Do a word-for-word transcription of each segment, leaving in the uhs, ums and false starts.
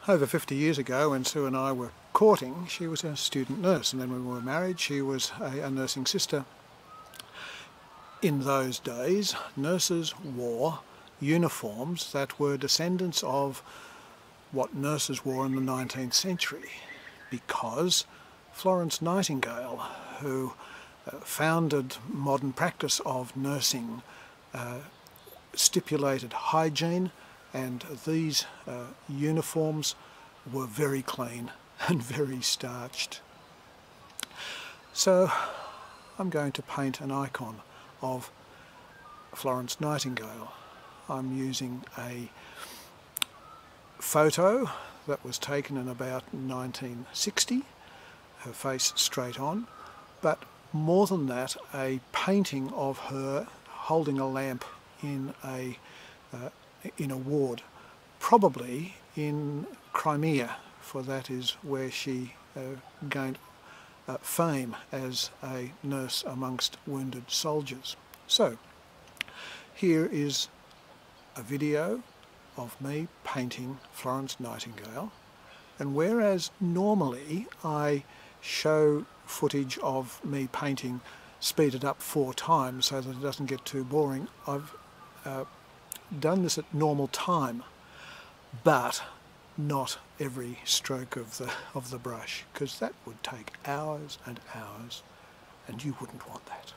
over fifty years ago, when Sue and I were courting, she was a student nurse, and then when we were married she was a, a nursing sister. In those days, nurses wore uniforms that were descendants of what nurses wore in the nineteenth century, because Florence Nightingale, who uh, founded modern practice of nursing, uh, stipulated hygiene, and these uh, uniforms were very clean and very starched. So I'm going to paint an icon of Florence Nightingale. I'm using a photo that was taken in about nineteen sixty, her face straight on, but more than that, a painting of her holding a lamp in a uh, in a ward, probably in Crimea, for that is where she uh, gained uh, fame as a nurse amongst wounded soldiers. So here is a video of me painting Florence Nightingale, and whereas normally I show footage of me painting speeded up four times so that it doesn't get too boring, I've uh, done this at normal time, but not every stroke of the of the brush, because that would take hours and hours, and you wouldn't want that.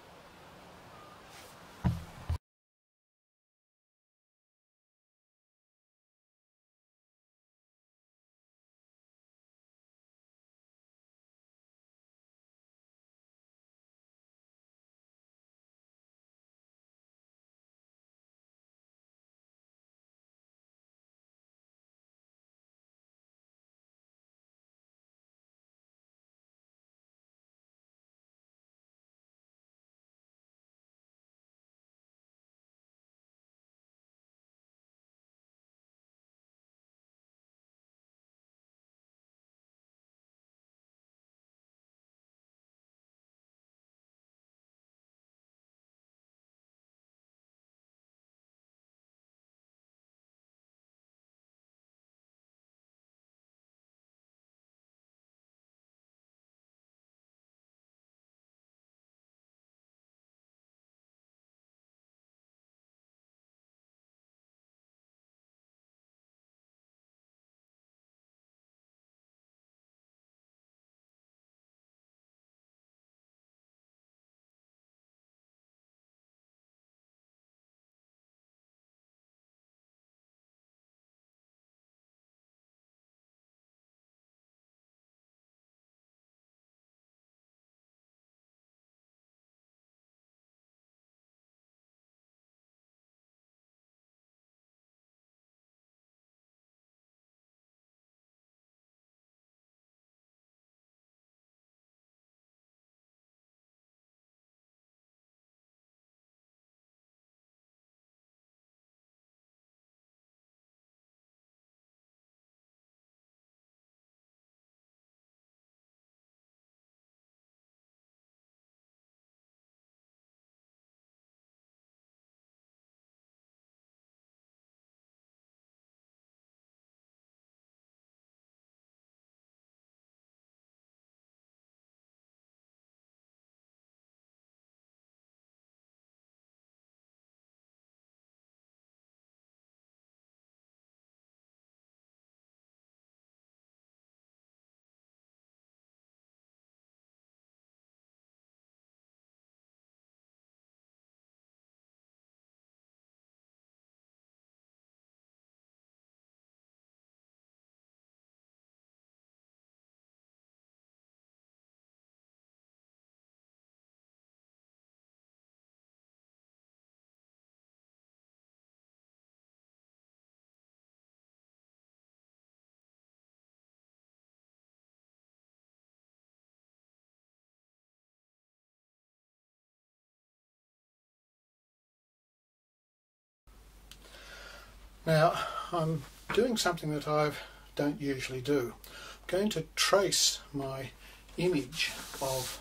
Now, I'm doing something that I don't usually do. I'm going to trace my image of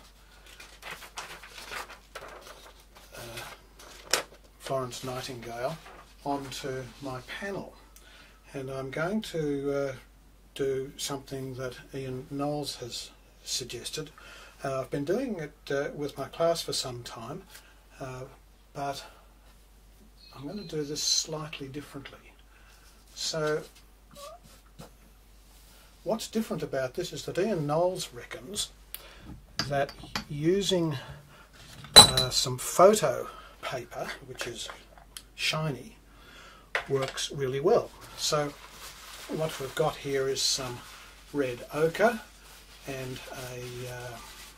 uh, Florence Nightingale onto my panel, and I'm going to uh, do something that Ian Knowles has suggested. Uh, I've been doing it uh, with my class for some time, uh, but I'm going to do this slightly differently. So what's different about this is that Ian Knowles reckons that using uh, some photo paper, which is shiny, works really well. So what we've got here is some red ochre and a, uh,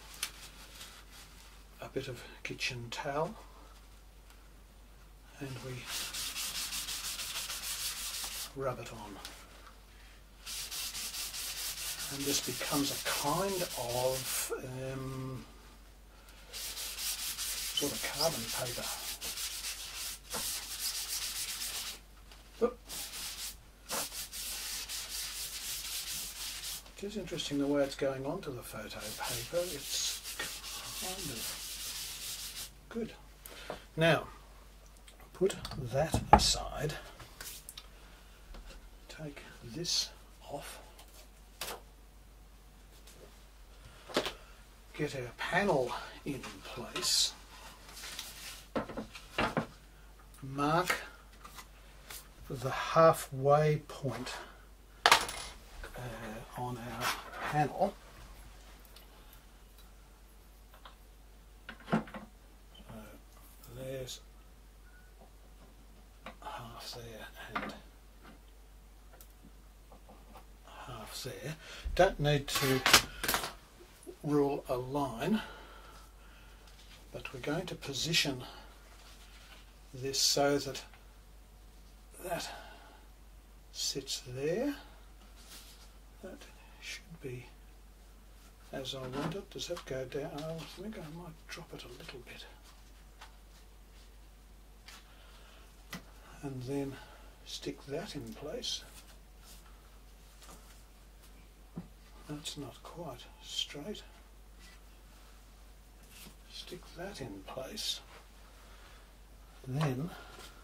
a bit of kitchen towel, and we rub it on. And this becomes a kind of um, sort of carbon paper. Oop. It is interesting the way it's going onto the photo paper. It's kind of good. Now, put that aside. Take this off. Get our panel in place. Mark the halfway point uh, on our panel. So there's half there and half there. Don't need to rule a line, but we're going to position this so that that sits there. That should be as I want it. Does that go down? Oh, I think I might drop it a little bit. And then stick that in place. That's not quite straight. Stick that in place. Then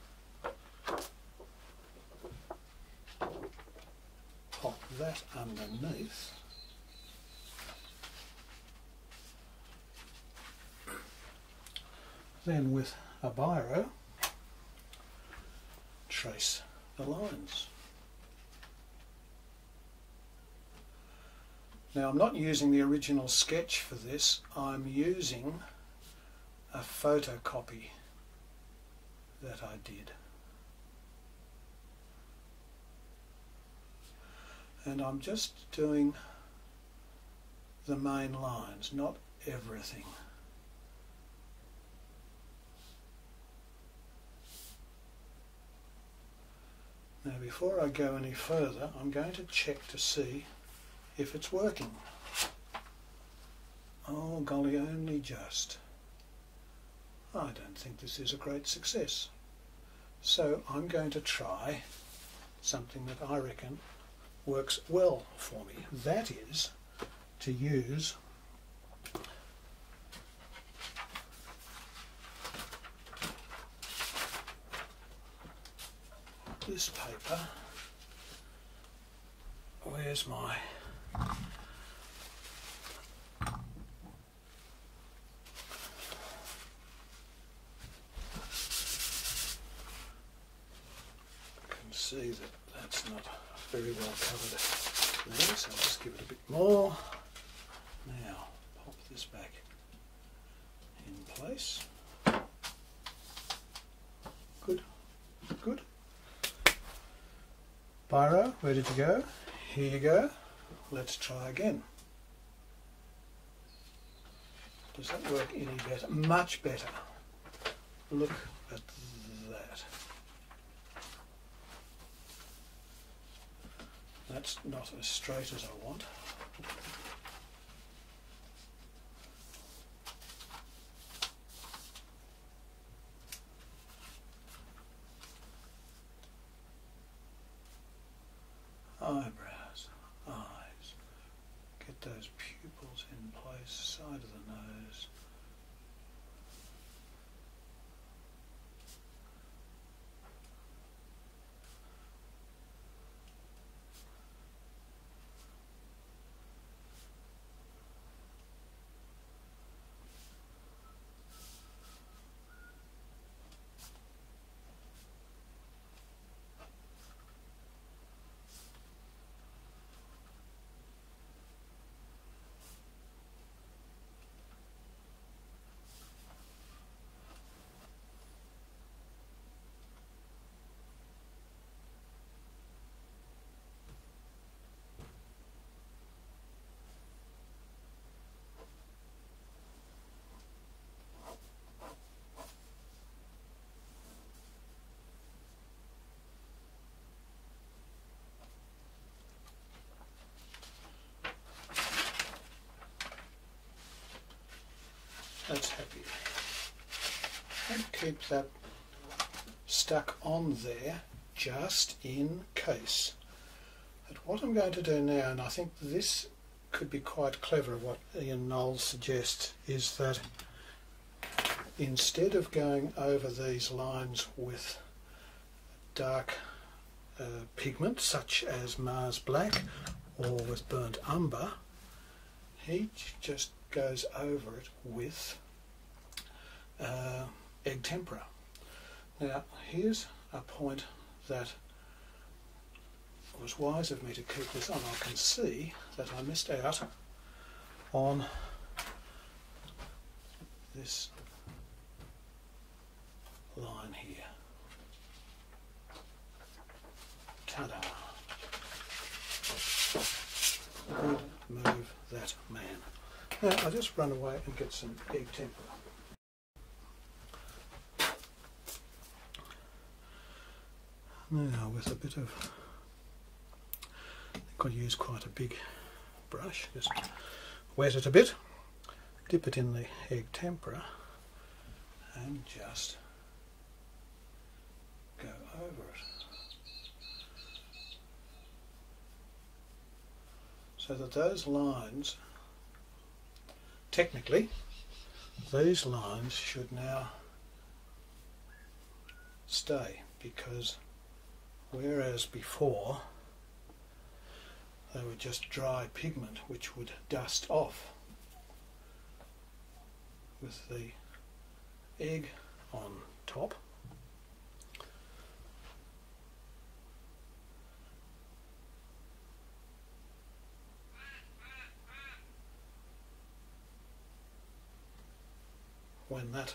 pop that underneath. Then with a biro, trace the lines. Now I'm not using the original sketch for this, I'm using a photocopy that I did. And I'm just doing the main lines, not everything. Now before I go any further, I'm going to check to see if it's working. Oh golly, only just. I don't think this is a great success. So I'm going to try something that I reckon works well for me. That is to use this paper. Where's my see that that's not very well covered there, so I'll just give it a bit more. Now pop this back in place. Good, good. Biro, where did you go? Here you go. Let's try again. Does that work any better? Much better. Look at that. That's not as straight as I want. Eyebrows, eyes. Get those pupils in place, side of the nose. keep that stuck on there just in case. But what I'm going to do now, and I think this could be quite clever, what Ian Knowles suggests, is that instead of going over these lines with dark uh, pigment such as Mars Black or with burnt umber, he just goes over it with uh, egg tempera. Now here's a point that it was wise of me to keep this on. I can see that I missed out on this line here. Ta-da! Good move, that man. Now I'll just run away and get some egg tempera. Now with a bit of, I think I'll use quite a big brush, just wet it a bit, dip it in the egg tempera and just go over it. So that those lines, technically, these lines should now stay, because whereas before they were just dry pigment which would dust off with the egg on top, when that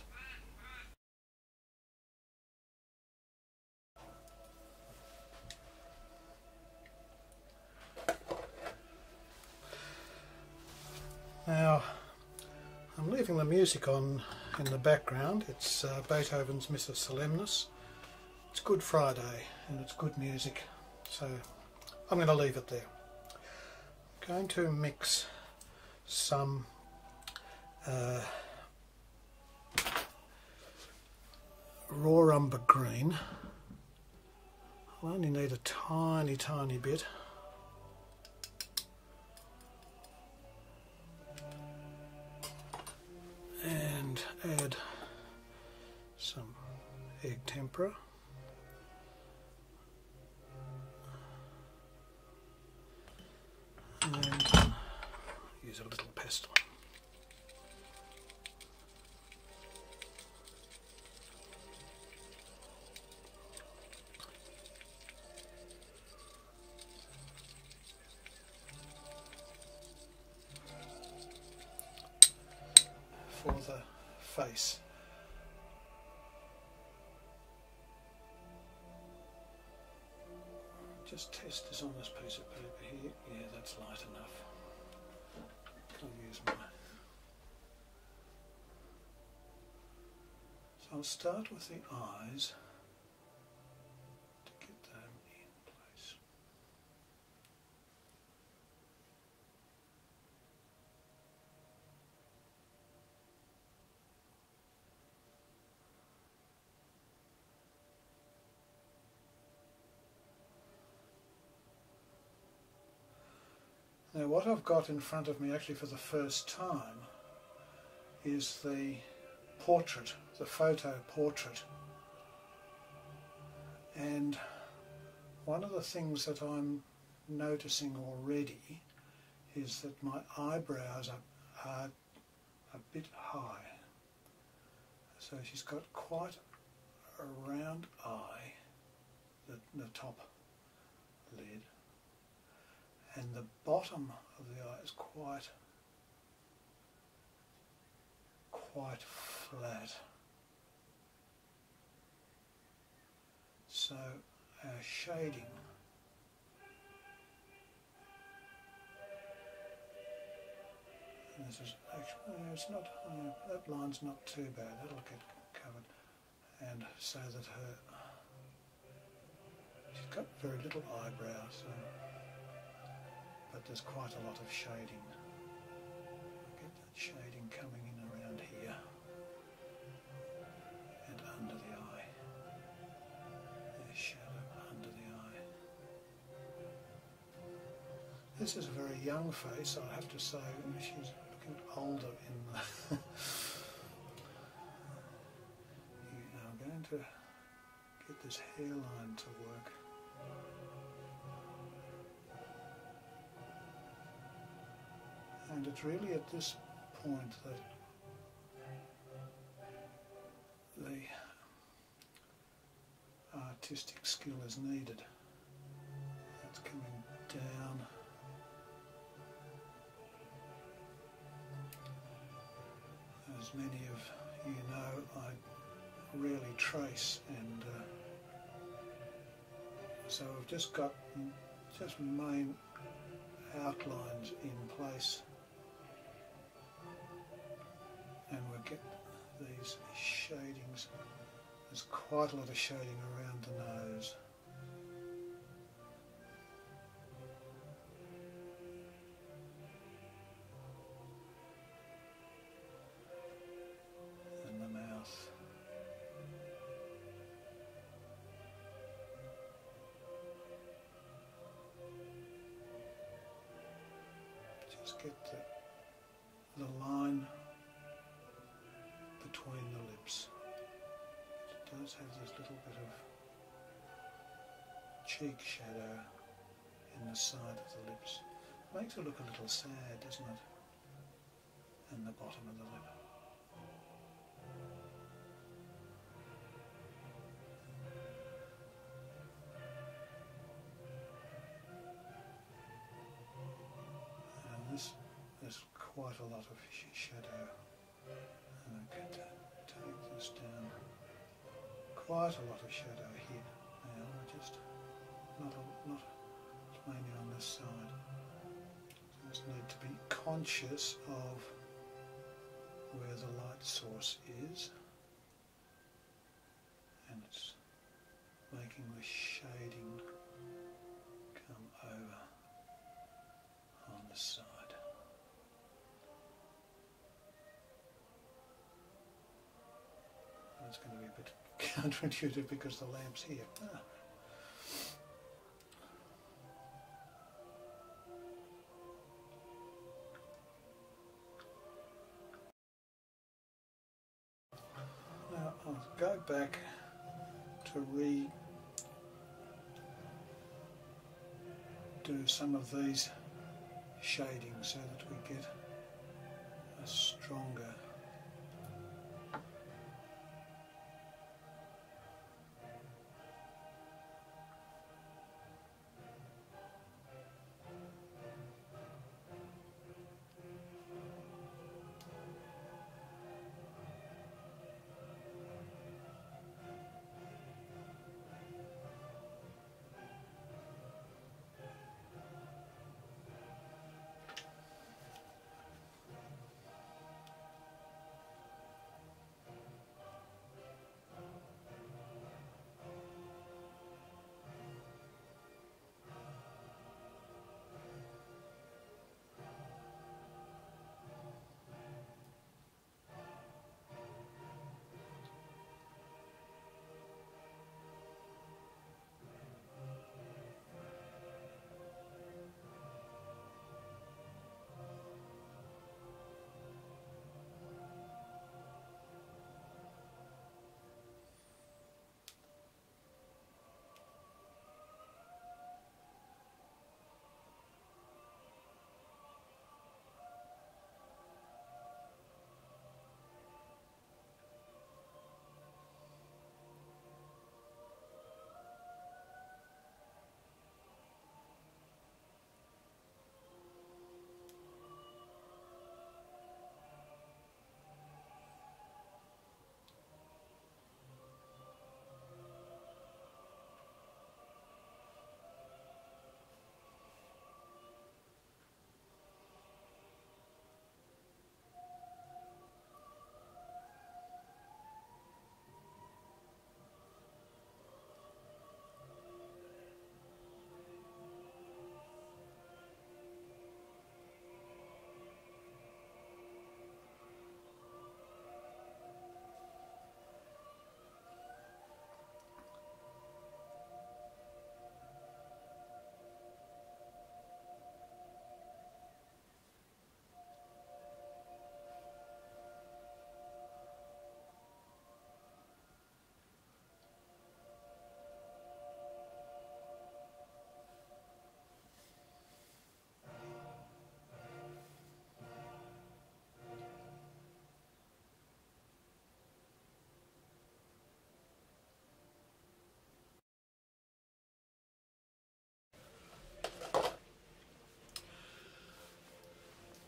Now, I'm leaving the music on in the background. It's uh, Beethoven's Missa Solemnis. It's Good Friday and it's good music, so I'm going to leave it there. I'm going to mix some uh, raw umber green. I'll only need a tiny, tiny bit. And add some egg tempera. And use a little pestle. For the face. Just test this on this piece of paper here. Yeah, that's light enough. I'll use my... So I'll start with the eyes to get them in place. Now what I've got in front of me actually for the first time is the portrait, the photo portrait. And one of the things that I'm noticing already is that my eyebrows are, are a bit high. So she's got quite a round eye, the, the top lid. And the bottom of the eye is quite, quite flat. So our shading and this is actually, it's not, uh, that line's not too bad, that'll get covered. And so that her, she's got very little eyebrow, so. But there's quite a lot of shading. Get that shading coming in around here and under This is a very young face, I have to say. She's looking older in the... I'm going to get this hairline to work. And it's really at this point that the artistic skill is needed. That's coming down. As many of you know, I really trace, and uh, so I've just got just main outlines in place, and we'll get these shadings. There's quite a lot of shading around the nose. And the mouth. Just get the, the line between the lips. It does have this little bit of cheek shadow in the side of the lips. Makes it look a little sad, doesn't it? And the bottom of the lip. And this, there's quite a lot of sh shadow. And I'm going to take this down. Quite a lot of shadow here. Now, just not a, not it's mainly on this side. So I just need to be conscious of where the light source is, and it's making the shading come over on the side. And it's going to be a bit counterintuitive because the lamp's here. Ah. Now I'll go back to re do some of these shadings so that we get a stronger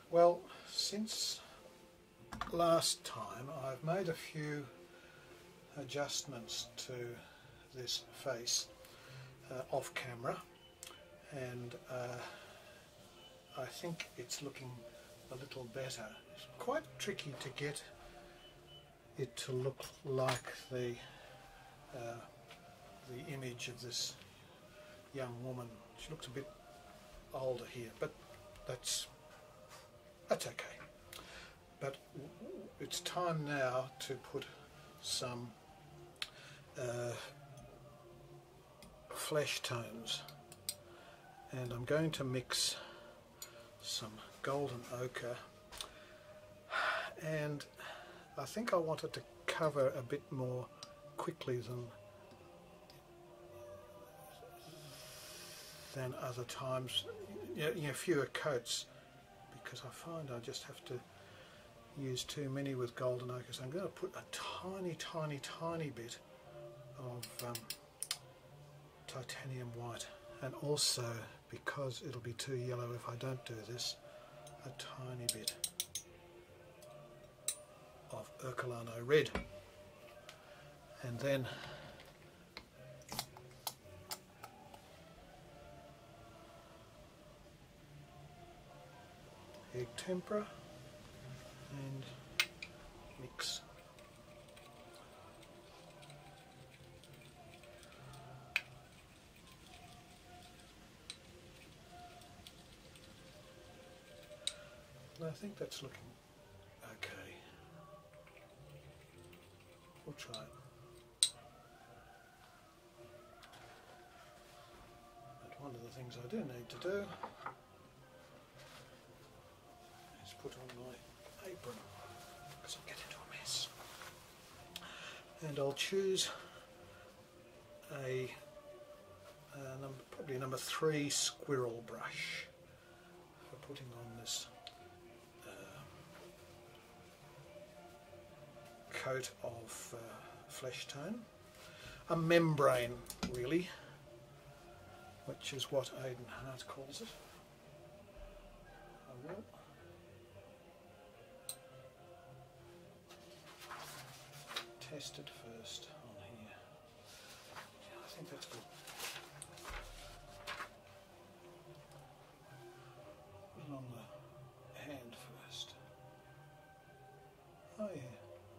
Well, since last time I've made a few adjustments to this face uh, off camera, and uh, I think it's looking a little better. It's quite tricky to get it to look like the uh, the image of this young woman. She looks a bit older here, but that's that's okay. But it's time now to put some uh, flesh tones, and I'm going to mix some golden ochre, and I think I wanted to cover a bit more quickly than than other times, you know, fewer coats, because I find I just have to use too many with golden ochre. So I'm going to put a tiny, tiny, tiny bit of um, titanium white, and also, because it'll be too yellow if I don't do this, a tiny bit of Ercolano red, and then egg tempera, and mix. And I think that's looking okay. We'll try it. But one of the things I do need to do is put on my apron, because I'll get into a mess. And I'll choose a, a number, probably a number three squirrel brush for putting on this coat of uh, flesh tone. A membrane, really, which is what Aidan Hart calls it. I will test it first on here. Yeah, I think that's good. Put it on the hand first. Oh yeah.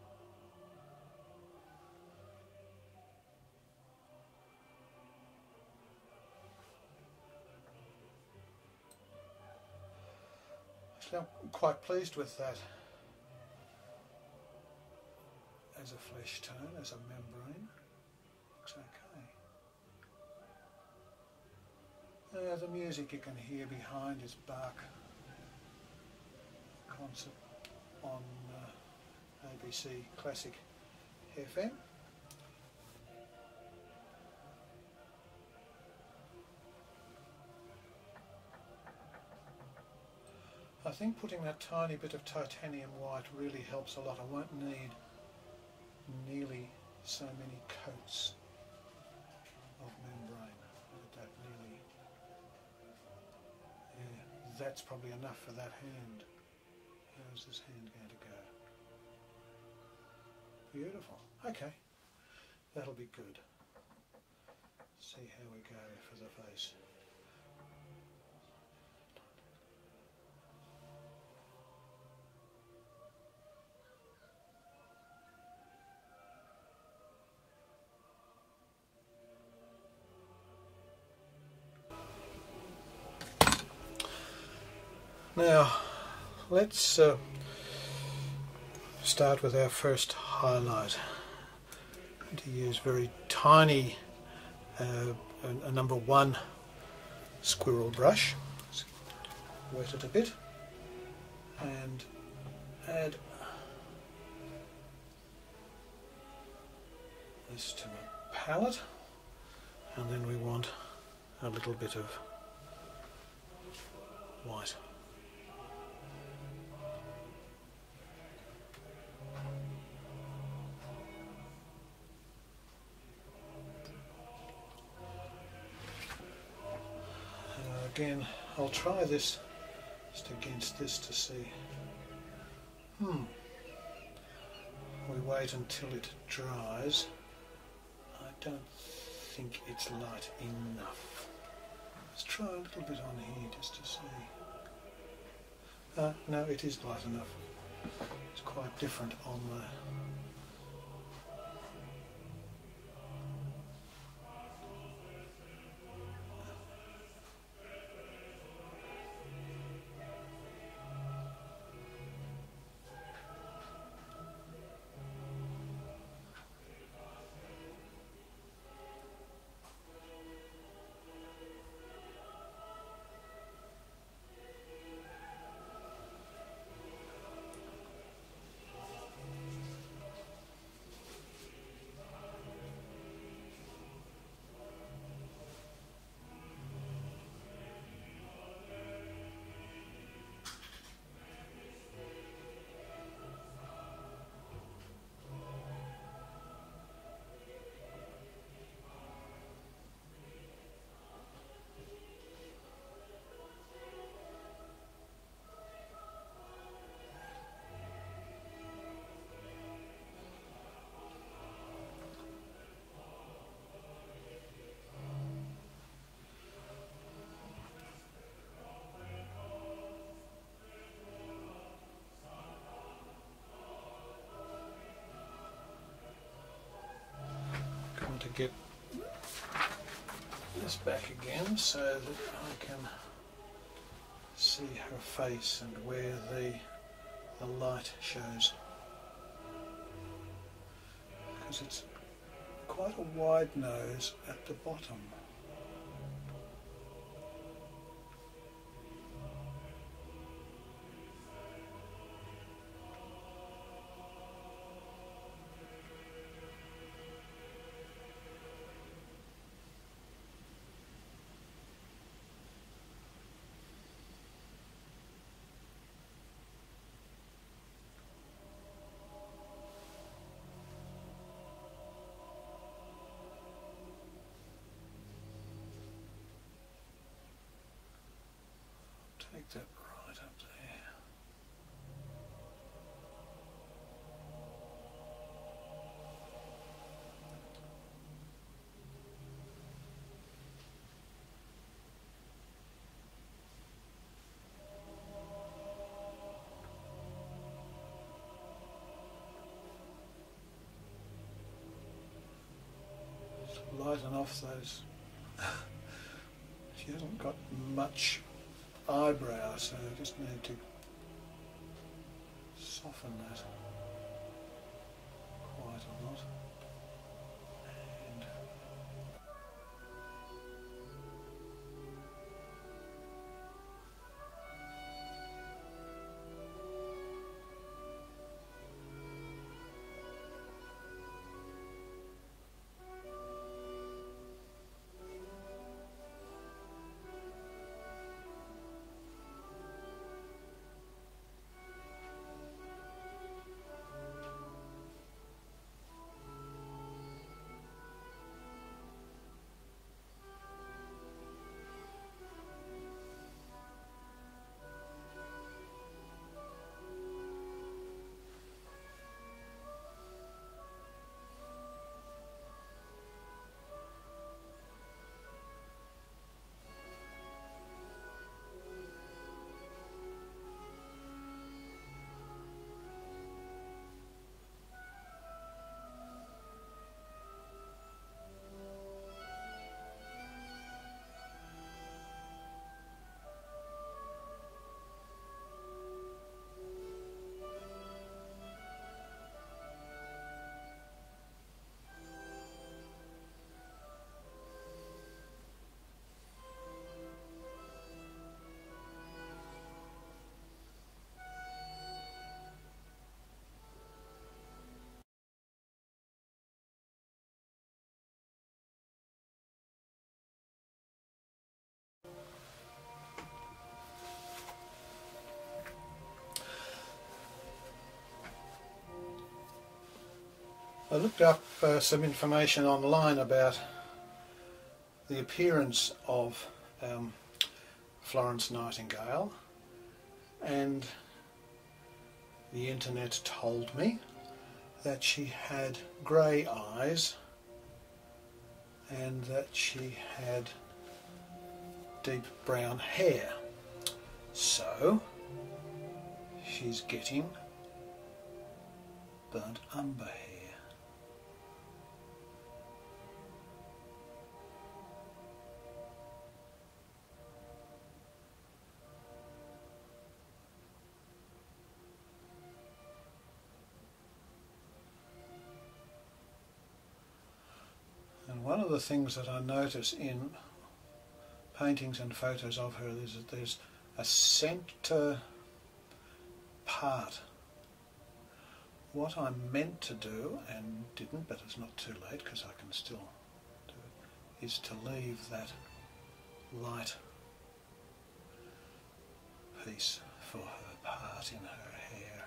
I'm quite pleased with that as a flesh tone, as a membrane. Looks okay. Uh, the music you can hear behind is Bach concert on uh, A B C Classic F M. I think putting that tiny bit of titanium white really helps a lot. I won't need nearly so many coats of membrane. Look at that, nearly. Yeah, that's probably enough for that hand. How's this hand going to go? Beautiful. Okay, that'll be good. See how we go for the face. Now, let's uh, start with our first highlight. I'm going to use very tiny, uh, a, a number one squirrel brush. Let's wet it a bit and add this to a palette, and then we want a little bit of white. Again, I'll try this just against this to see. Hmm. We wait until it dries. I don't think it's light enough. Let's try a little bit on here just to see. Uh, no, it is light enough. It's quite different on the to get this back again so that I can see her face and where the, the light shows, because it's quite a wide nose at the bottom. Take that right up there. Just lighten off those. She hasn't got much eyebrow, so I just need to soften that quite a lot. And I looked up uh, some information online about the appearance of um, Florence Nightingale, and the internet told me that she had grey eyes and that she had deep brown hair. So she's getting burnt umber hair. And one of the things that I notice in paintings and photos of her is that there's a centre part. What I meant to do, and didn't, but it's not too late because I can still do it, is to leave that light piece for her part in her hair.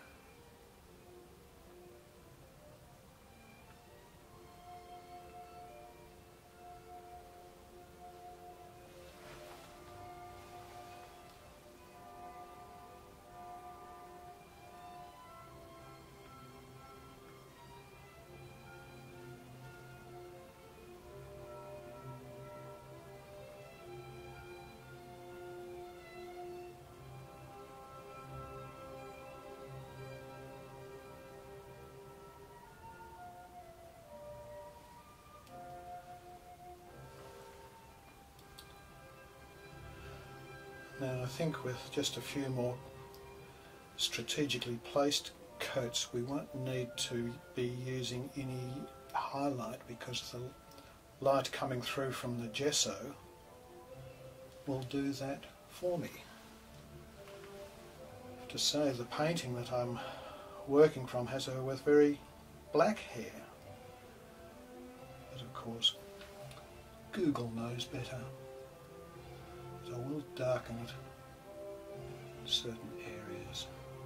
Now I think with just a few more strategically placed coats we won't need to be using any highlight because the light coming through from the gesso will do that for me. I have to say the painting that I'm working from has her with very black hair, but of course Google knows better. So I will darken it in certain areas.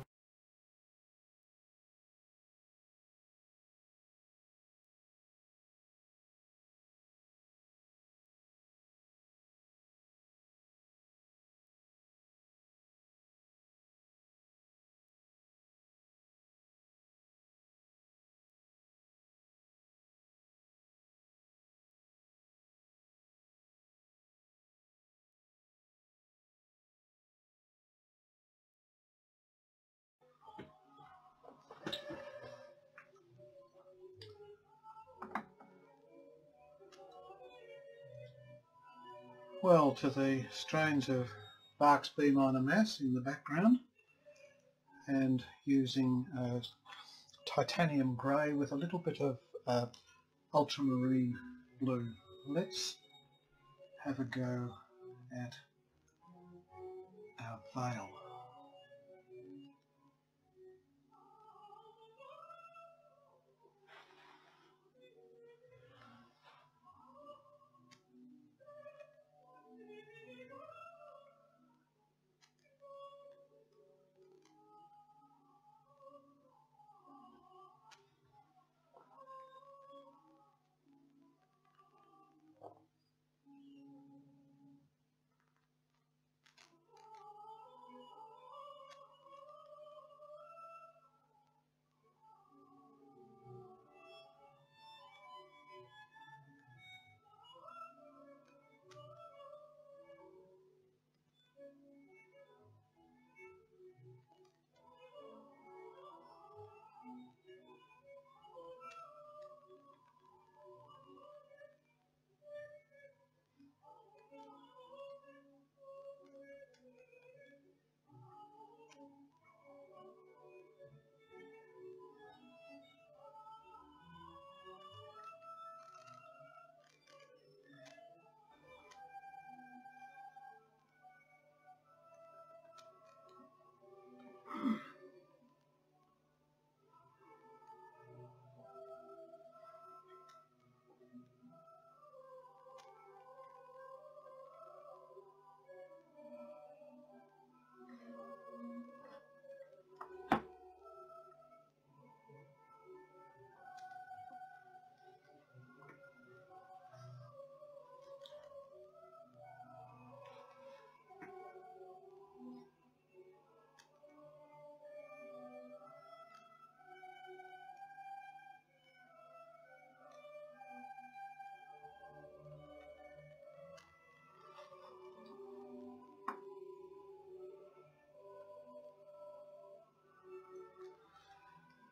Well, to the strains of Bach's B minor Mass in the background, and using uh, titanium grey with a little bit of uh, ultramarine blue. Let's have a go at our veil.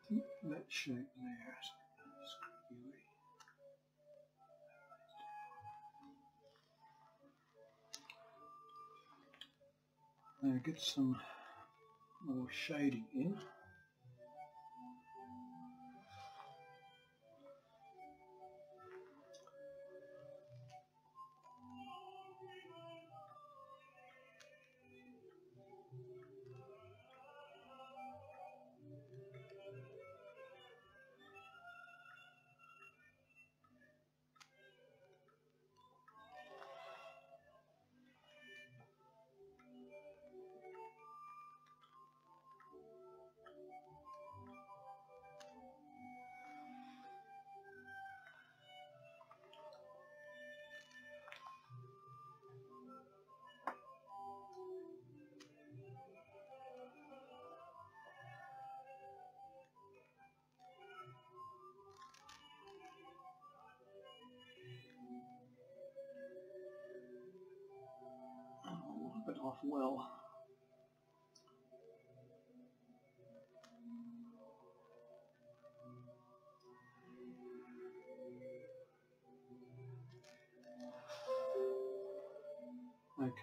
think that shape there is squiggy. Now get some more shading in. I'll wipe it off well. Okay.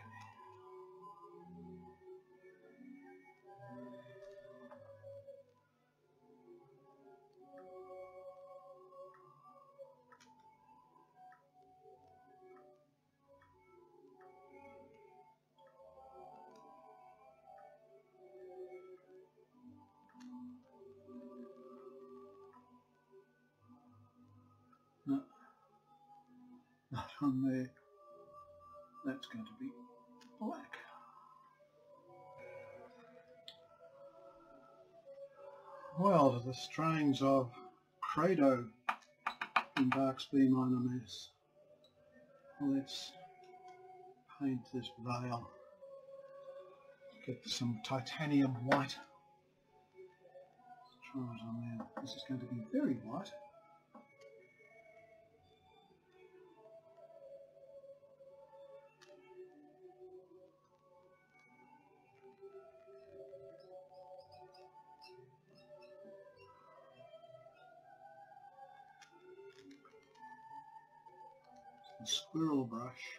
No, not on there. That's going to be black. Well, the strains of Credo embarks B minor mass. Let's paint this veil. Get some titanium white. Let's try it on there. This is going to be very white. Some squirrel brush.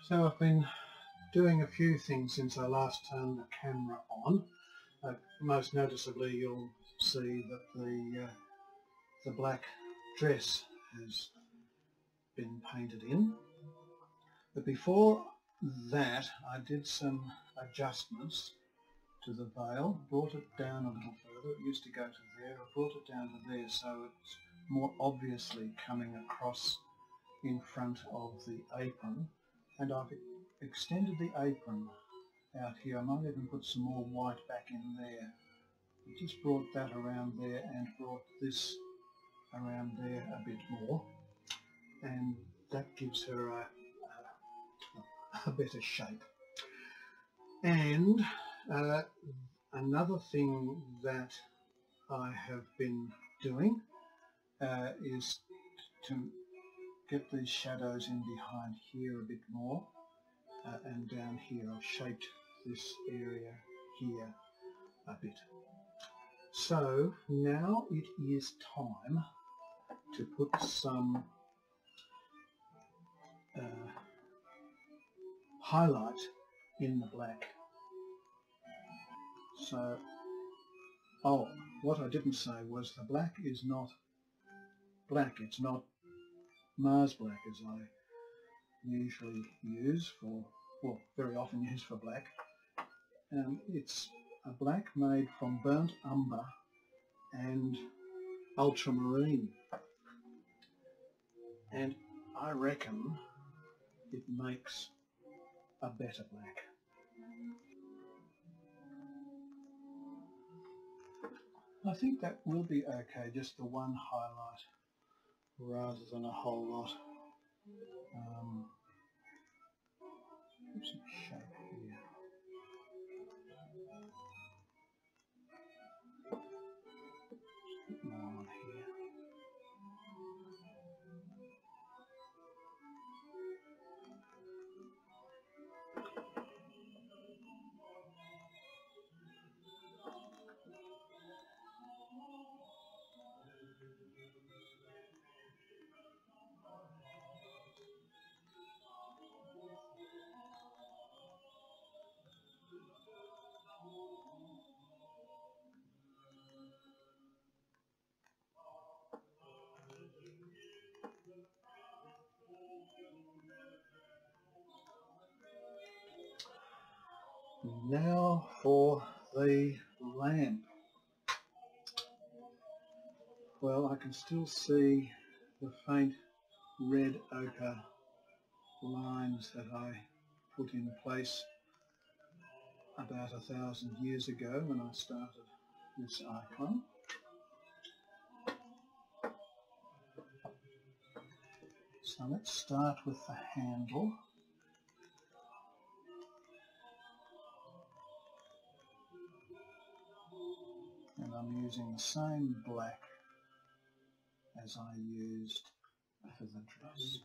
So I've been doing a few things since I last turned the camera on. Uh, most noticeably, you'll see that the uh, the black dress has been painted in. But before that, I did some adjustments to the veil, brought it down a little further. It used to go to there. I brought it down to there so it's more obviously coming across in front of the apron, and I've extended the apron out here. I might even put some more white back in there. I just brought that around there and brought this around there a bit more, and that gives her a, a, a better shape. And uh, another thing that I have been doing uh, is to get these shadows in behind here a bit more, uh, and down here. I've shaped this area here a bit. So now it is time to put some uh, highlight in the black. So, oh, what I didn't say was the black is not black. It's not Mars black as I usually use for, well, very often use for black. Um, it's a black made from burnt umber and ultramarine, and I reckon it makes a better black. I think that will be okay, just the one highlight rather than a whole lot. Um, put some shape here. Just put more on here. Now for the lamp. Well, I can still see the faint red ochre lines that I put in place about a thousand years ago when I started this icon. So let's start with the handle. And I'm using the same black as I used for the dress.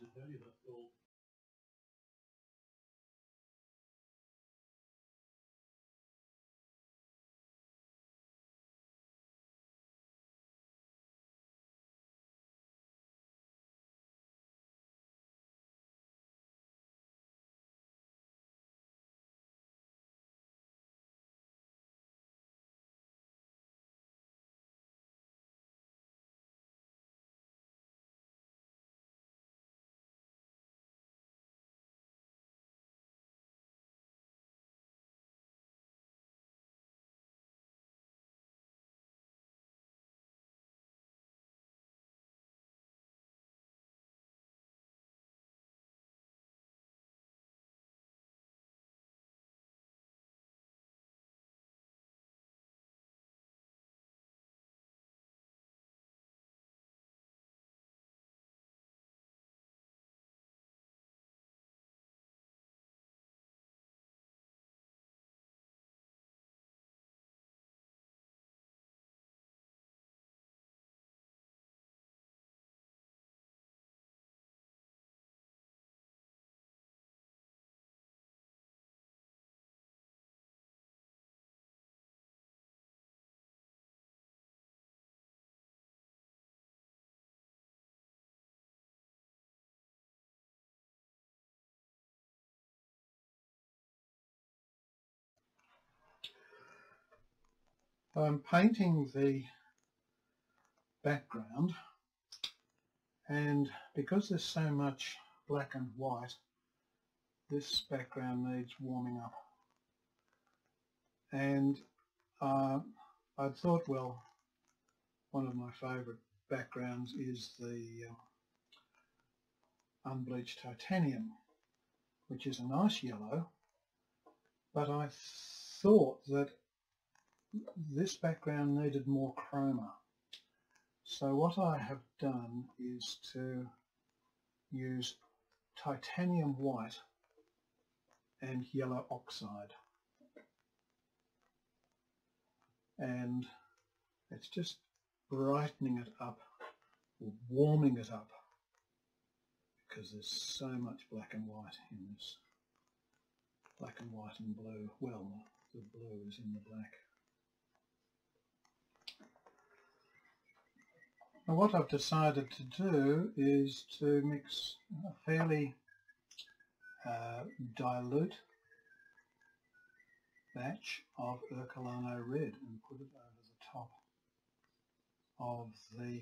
I'm painting the background, and because there's so much black and white, this background needs warming up. And uh, I thought, well, one of my favourite backgrounds is the uh, unbleached titanium, which is a nice yellow, but I thought that this background needed more chroma. So what I have done is to use titanium white and yellow oxide, and it's just brightening it up, or warming it up, because there's so much black and white in this. Black and white and blue. Well, the blue is in the black. Now what I've decided to do is to mix a fairly uh, dilute batch of Ercolano red and put it over the top of the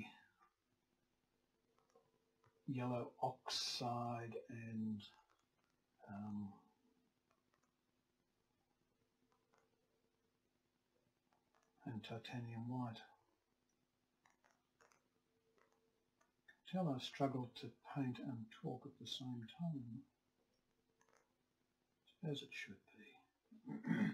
yellow oxide and um, and titanium white. Tell I struggle to paint and talk at the same time, as it should be.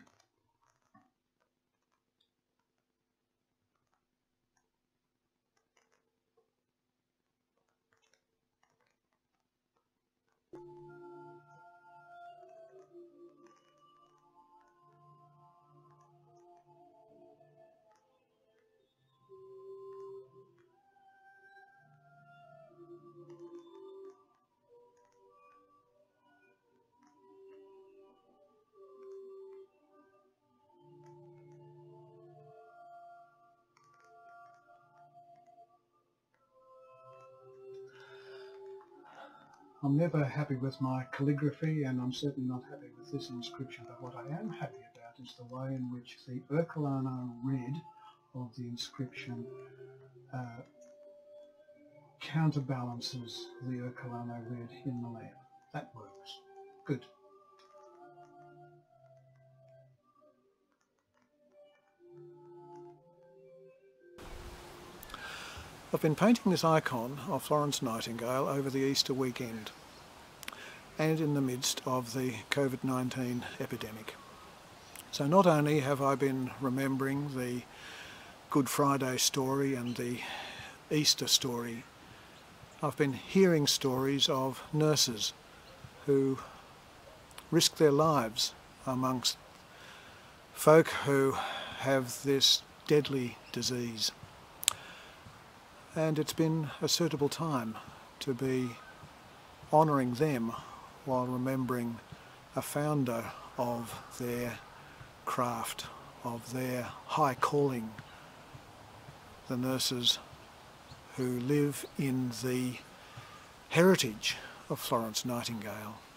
I'm never happy with my calligraphy, and I'm certainly not happy with this inscription, but what I am happy about is the way in which the Ercolano red of the inscription uh, counterbalances the Ercolano red in the lamp. That works. Good. I've been painting this icon of Florence Nightingale over the Easter weekend and in the midst of the COVID nineteen epidemic. So not only have I been remembering the Good Friday story and the Easter story, I've been hearing stories of nurses who risk their lives amongst folk who have this deadly disease. And it's been a suitable time to be honouring them while remembering a founder of their craft, of their high calling, the nurses who live in the heritage of Florence Nightingale.